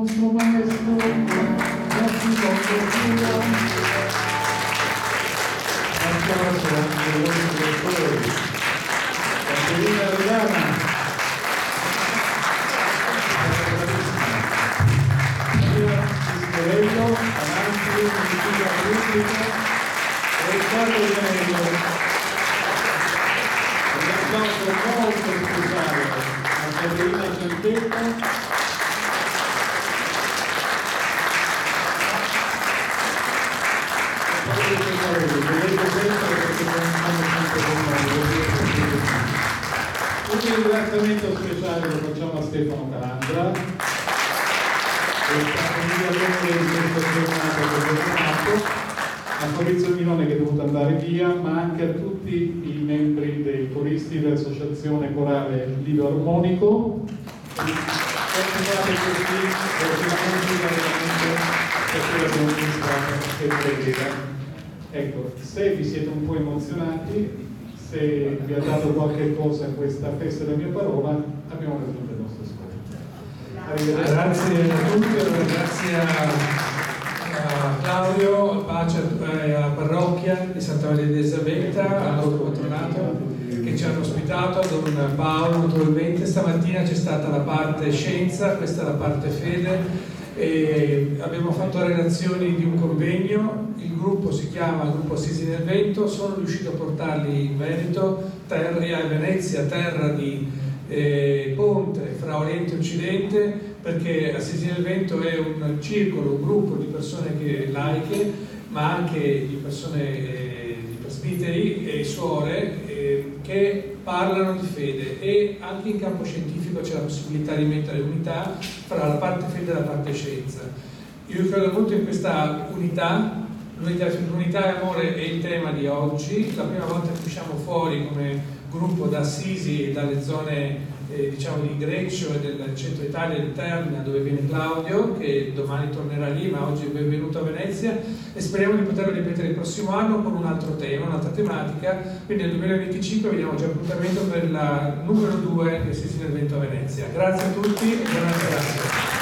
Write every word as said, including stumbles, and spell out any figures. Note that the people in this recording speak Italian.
nostro maestro Giacomo Cura. Un applauso anche ai nostri direttori. Caterina Rodana. Bello, avanti, politica pubblica e Riccardo Genello. Un applauso molto speciale a Caterina Centetta. Vedete sempre perché conosciamo sempre con noi. Un ringraziamento speciale lo facciamo a Stefano Calandra, a Fabrizio Milone che è dovuto andare via, ma anche a tutti i membri dei coristi dell'associazione corale Lido Armonico. Continuate così, perché la musica veramente è quella che preghiera. Ecco, se vi siete un po' emozionati, se vi ha dato qualche cosa questa festa della mia parola, abbiamo raggiunto il nostro scopo. Grazie a tutti, grazie a, a Claudio, a Pace, alla parrocchia di Santa Maria di Elisabetta, al nostro patronato che ci hanno ospitato, a Don Paolo naturalmente. Stamattina c'è stata la parte scienza, questa è la parte fede, e abbiamo fatto relazioni di un convegno. Il gruppo si chiama Gruppo Assisi nel Vento, sono riuscito a portarli in Veneto, Terria e Venezia, terra di Eh, ponte fra Oriente e Occidente, perché Assisi nel Vento è un circolo, un gruppo di persone che, laiche, ma anche di persone, eh, di presbiteri e suore eh, che parlano di fede, e anche in campo scientifico c'è la possibilità di mettere unità fra la parte fede e la parte scienza. Io credo molto in questa unità. L'unità, l'unità e amore è il tema di oggi. La prima volta che usciamo fuori come gruppo da Assisi e dalle zone eh, diciamo di Greccio e del centro Italia, di Terna, dove viene Claudio, che domani tornerà lì, ma oggi è benvenuto a Venezia, e speriamo di poterlo ripetere il prossimo anno con un altro tema, un'altra tematica. Quindi nel duemilaventicinque vediamo già appuntamento per la numero due di Assisi nel Vento a Venezia. Grazie a tutti e buona serata.